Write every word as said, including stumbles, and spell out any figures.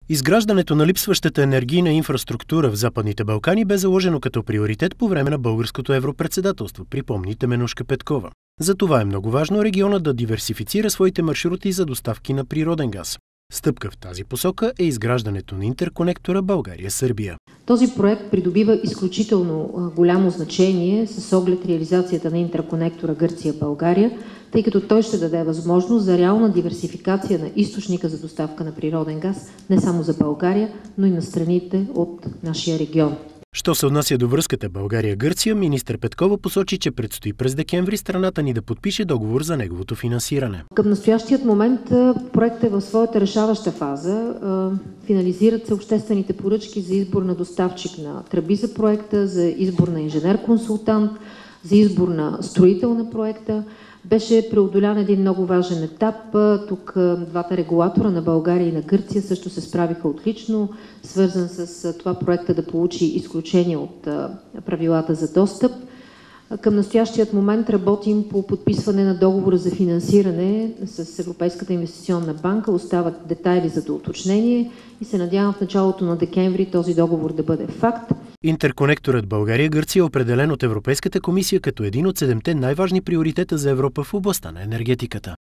Изграждането на липсващата енергийна инфраструктура в Западните Балкани бе заложено като приоритет по време на българското европредседателство, припомни Теменужка Петкова. Затова е много важно регионът да диверсифицира своите маршрути за доставки на природен газ. Стъпка в тази посока е изграждането на интерконектора България-Сърбия. Този проект придобива изключително голямо значение с оглед реализацията на интерконектора Гърция-България, тъй като той ще даде възможност за реална диверсификация на източника за доставка на природен газ не само за България, но и на страните от нашия регион. Що се отнася до връзката България-Гърция, министър Петкова посочи, че предстои през декември страната ни да подпише договор за неговото финансиране. Към настоящият момент проектът е в своята решаваща фаза. Финализират се обществените поръчки за избор на доставчик на тръби за проекта, за избор на инженер-консултант, за избор на строител на проекта. Беше преодолян един много важен етап. Тук двата регулатора на България и на Гърция също се справиха отлично, свързан с това проекта да получи изключение от правилата за достъп. Към настоящият момент работим по подписване на договора за финансиране с Европейската инвестиционна банка. Остават детайли за доуточнение и се надявам в началото на декември този договор да бъде факт. Интерконекторът България-Гърция е определен от Европейската комисия като един от седемте най-важни приоритета за Европа в областта на енергетиката.